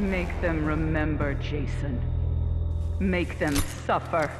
Make them remember, Jason. Make them suffer.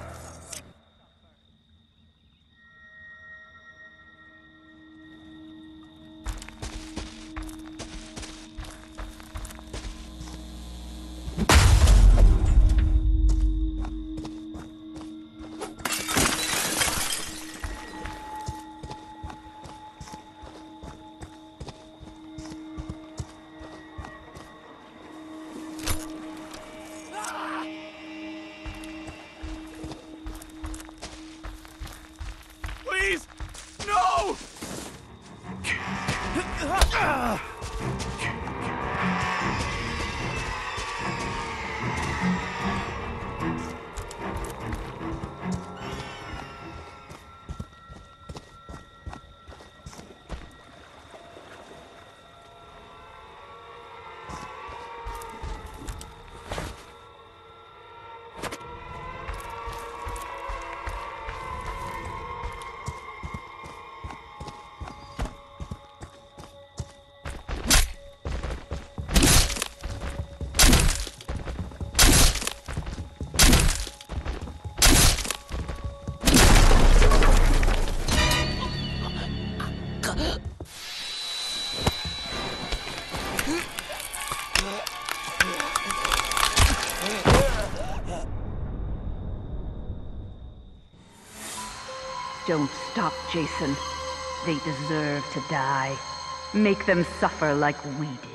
Please! No! Don't stop, Jason. They deserve to die. Make them suffer like we did.